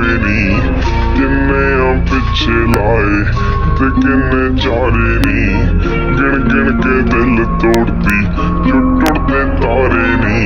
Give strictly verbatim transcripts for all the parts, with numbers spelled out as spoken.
तारे नी किन्ने हम पिछे लाए ते किन्ने चारे नी गिन गिन के दिल तोड़ती जो टुटते तारे नी।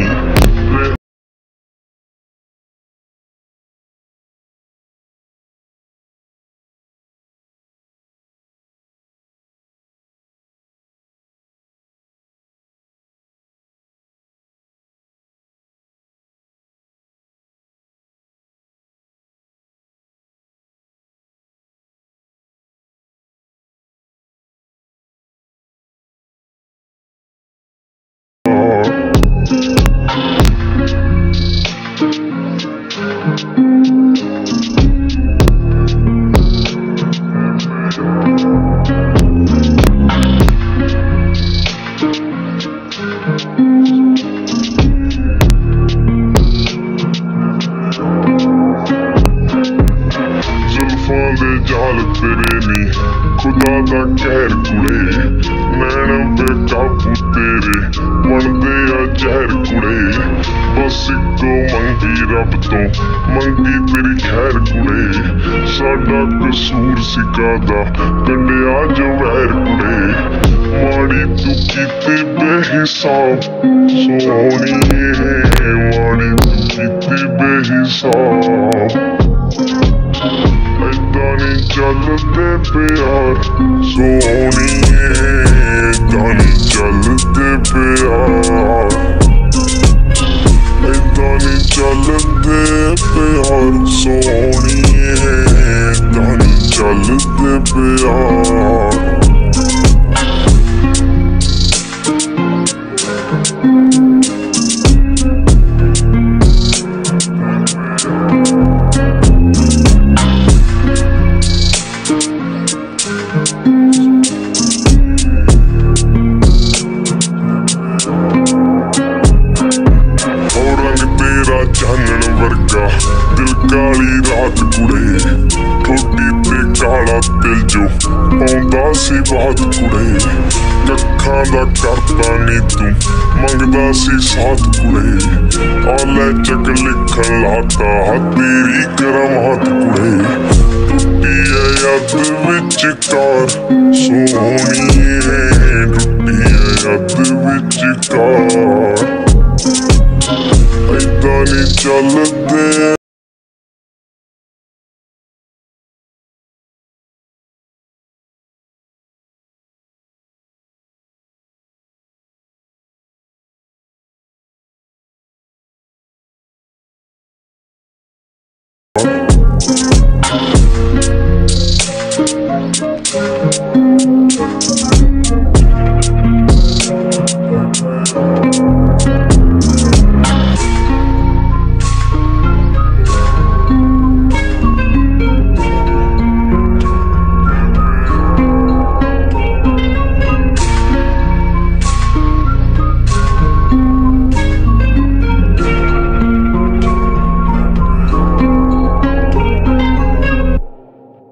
दे जाल तेरे नी खुदा दा कहर कुड़े नैन बेकाबू तेरे बनदे आ जहर कुड़े बस इको मंगी रब तो मंगी तेरी खैर कुड़े साडा कसूर सिकादा कड्डिया जो वैर कुड़े माड़ी तू कीते बेहिसाब सोहणिए माड़ी तू कीते बेहिसाब दानी चलते प्यार सोहणिए दानी चलते प्यार दानी चलते प्यार सोहणिए दानी चलते प्यार। चानन वर्गा दिल काली रात कुड़े ठोडी ते काला दिल जो पाउंदा सी बात कुड़े कक्खां दा करदा नी तू मंगदा सी साथ कुड़े आले चक लिखन लाता हा तेरी करामात कुड़े टुटी है याद विचकार सोहणिए टुटी है याद विचकार दानी चलते